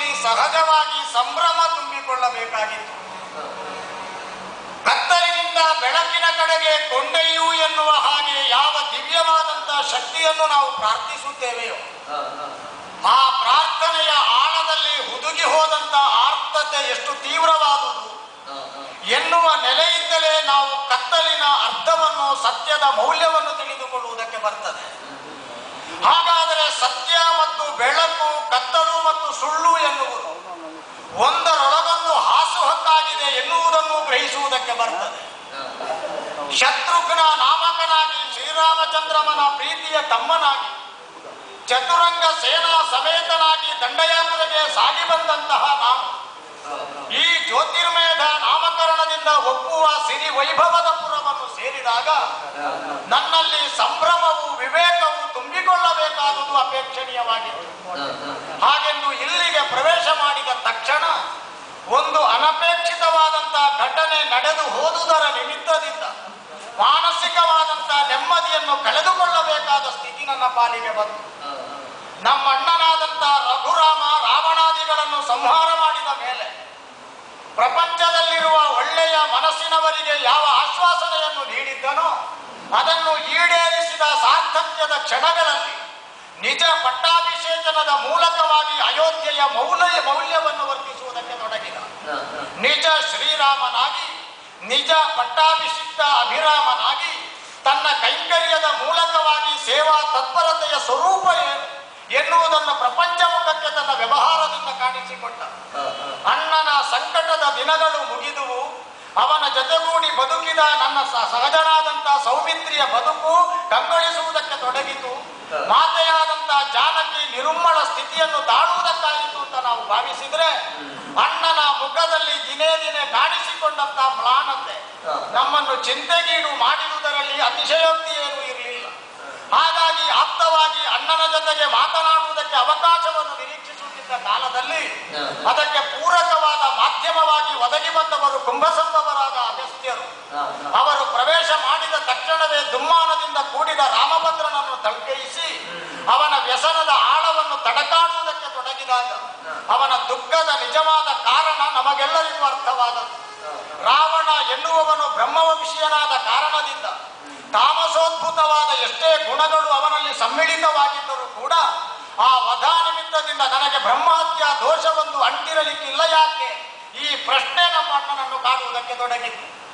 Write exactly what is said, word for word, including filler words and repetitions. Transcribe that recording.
ಮನಸ್ಸಿನಲ್ಲಿ ಸಹಜವಾಗಿ ಸಂಭ್ರಮ ತುಂಬಿಕೊಳ್ಳಬೇಕಾಗಿತ್ತು. ಕತ್ತಲಿನಿಂದ ಬೆಳಕಿನ ಕಡೆಗೆ ಕೊಂಡೊಯ್ಯು ಎನ್ನುವ ಹಾಗೆ ಯಾವ ದಿವ್ಯವಾದಂತಹ ಶಕ್ತಿಯನ್ನು ನಾವು ಪ್ರಾರ್ಥಿಸುತ್ತೇವೆಯೋ ಆ ಪ್ರಾರ್ಥನೆಯ ಆಳದಲ್ಲಿ ಹುದುಗಿ ಹೋದಂತ ಆರ್ತತೆ ಎಷ್ಟು ತೀವ್ರವಾದುದು ಎನ್ನುವ ನೆಲೆಯಿಂದಲೇ ನಾವು ಕತ್ತಲಿನ ಅರ್ಥವನ್ನು, ಸತ್ಯದ ಮೌಲ್ಯವನ್ನು ತಿಳಿದುಕೊಳ್ಳುವುದಕ್ಕೆ ಬರ್ತದೆ. ಹಾಗಾದರೆ ಸತ್ಯ ಮತ್ತು ಬೆಳಕು, ಕತ್ತಲು ಮತ್ತು ಸುಳ್ಳು ಎನ್ನುವುದು ಒಂದರೊಳಗೊಂದು ಹಾಸುಹಕ್ಕಾಗಿದೆ ಎನ್ನುವುದನ್ನು ಗ್ರಹಿಸುವುದಕ್ಕೆ ಬರ್ತದೆ. ಶತ್ರುಘ್ನ ನಾಮಕನಾಗಿ ಶ್ರೀರಾಮಚಂದ್ರಮನ ಪ್ರೀತಿಯ ತಮ್ಮನಾಗಿ ಚತುರಂಗ ಸೇನಾ ಸಮೇತನಾಗಿ ದಂಡಯಾತ್ರೆಗೆ ಸಾಗಿ ಬಂದಂತಹ ನಾನು ಈ ಜ್ಯೋತಿರ್ಮೇಧ ನಾಮಕರಣದಿಂದ ಒಪ್ಪುವ ಸಿರಿ ವೈಭವದ ಪುರವನ್ನು ಸೇರಿದಾಗ ನನ್ನಲ್ಲಿ ಸಂಭ್ರಮವು, ವಿವೇಕವು ತುಂಬಿಕೊಳ್ಳಬೇಕಾದುದು ಅಪೇಕ್ಷಣೀಯವಾಗಿತ್ತು. ಹಾಗೆಂದು ಇಲ್ಲಿಗೆ ಪ್ರವೇಶ ಮಾಡಿದ ತಕ್ಷಣ ಒಂದು ಅನಪೇಕ್ಷಿತವಾದಂತಹ ಘಟನೆ ನಡೆದು ಹೋದುದರ ನಿಮಿತ್ತದಿಂದ ಮಾನಸಿಕವಾದಂತಹ ನೆಮ್ಮದಿಯನ್ನು ಕಳೆದುಕೊಳ್ಳಬೇಕಾದ ಸ್ಥಿತಿ ನನ್ನ ಪಾಲಿಗೆ ಬಂತು. ನಮ್ಮ ಅಣ್ಣನಾದಂತಹ ರಘುರಾಮ ರಾವಣಾದಿಗಳನ್ನು ಸಂಹಾರ ಮಾಡಿದ ಮೇಲೆ ಪ್ರಪಂಚದಲ್ಲಿರುವ ಒಳ್ಳೆಯ ಮನಸ್ಸಿನವರಿಗೆ ಯಾವ ಆಶ್ವಾಸನೆಯನ್ನು ನೀಡಿದ್ದನೋ ಅದನ್ನು ಈಡೇರಿಸಿದ ಸಾರ್ಥಕ್ಯದ ಕ್ಷಣಗಳಲ್ಲಿ ನಿಜ ಪಟ್ಟಾಭಿಷೇಚನದ ಮೂಲಕವಾಗಿ ಅಯೋಧ್ಯೆಯ ಮೌಲ್ಯ ಮೌಲ್ಯವನ್ನು ವರ್ತಿಸುವುದಕ್ಕೆ ತೊಡಗಿದ. ನಿಜ ಶ್ರೀರಾಮನಾಗಿ, ನಿಜ ಪಟ್ಟಾಭಿಷಿಕ್ತ ಅಭಿರಾಮನಾಗಿ ತನ್ನ ಕೈಂಕರ್ಯದ ಮೂಲಕವಾಗಿ ಸೇವಾ ತತ್ಪರತೆಯ ಸ್ವರೂಪ ಏನು ಎನ್ನುವುದನ್ನು ಪ್ರಪಂಚ ಮುಖಕ್ಕೆ ತನ್ನ ವ್ಯವಹಾರದಿಂದ ಕಾಣಿಸಿಕೊಟ್ಟ. ಅಣ್ಣನ ಸಂಕಟದ ದಿನಗಳು ಮುಗಿದುವು. ಅವನ ಜೊತೆಗೂಡಿ ಬದುಕಿದ ನನ್ನ ಸಹಜನಾದಂತಹ ಸೌಮಿತ್ರಿಯ ಬದುಕು ಕಂಗೊಳಿಸುವುದಕ್ಕೆ ತೊಡಗಿತು. ಮಾತೆಯಾದಂತಹ ಜಾನಕಿ ನಿರುಮ್ಮಳ ಸ್ಥಿತಿಯನ್ನು ತಾಳುವುದಕ್ಕಾಯಿತು ಅಂತ ನಾವು ಭಾವಿಸಿದ್ರೆ ಅಣ್ಣನ ಮುಖದಲ್ಲಿ ದಿನೇ ದಿನೇ ಕಾಣಿಸಿಕೊಂಡಂತಹ ಮ್ಲಾನತೆ ನಮ್ಮನ್ನು ಚಿಂತೆಗೀಡು ಮಾಡಿರುವುದರಲ್ಲಿ ಅತಿಶಯೋಕ್ತಿ ಏನೂ ಇರಲಿಲ್ಲ. ಹಾಗಾಗಿ ಆಪ್ತವಾಗಿ ಅಣ್ಣನ ಜೊತೆಗೆ ಮಾತನಾಡುವುದಕ್ಕೆ ಅವಕಾಶವನ್ನು ನಿರೀಕ್ಷಿಸುತ್ತಿದ್ದ ಕಾಲದಲ್ಲಿ ಅದಕ್ಕೆ ಪೂರಕವಾದ ಮಾಧ್ಯಮವಾಗಿ ಒದಗಿ ಬಂದವರು ಕುಂಭಸಂಭವರಾದ ಅಗಸ್ತ್ಯರು. ಅವರು ಪ್ರವೇಶ ಮಾಡಿದ ತಕ್ಷಣವೇ ದುಮ್ಮಾನದಿಂದ ಕೂಡಿದ ರಾಮಭದ್ರನನ್ನು ತಳ್ಕೈಸಿ ಅವನ ವ್ಯಸನದ ಆಳವನ್ನು ತಡಕಾಡುವುದಕ್ಕೆ ತೊಡಗಿದಾಗ ಅವನ ದುಃಖದ ನಿಜವಾದ ಕಾರಣ ನಮಗೆಲ್ಲರಿಗೂ ಅರ್ಥವಾದದ್ದು. ರಾವಣ ಎನ್ನುವವನು ಬ್ರಹ್ಮವಂಶೀಯನಾದ ಕಾರಣದಿಂದ ತಾಮಸೋದ್ಭುತವಾದ ಎಷ್ಟೇ ಗುಣಗಳು ಅವನಲ್ಲಿ ಸಮ್ಮಿಳಿತವಾಗಿದ್ದರೂ ಕೂಡ ಆ ವಧಾ ನಿಮಿತ್ತದಿಂದ ನನಗೆ ಬ್ರಹ್ಮಹತ್ಯಾ ದೋಷವೊಂದು ಅಂಟಿರಲಿಕ್ಕಿಲ್ಲ ಯಾಕೆ, ಈ ಪ್ರಶ್ನೆ ನಮ್ಮ ಅಣ್ಣನನ್ನು ಕಾಡುವುದಕ್ಕೆ ತೊಡಗಿತ್ತು.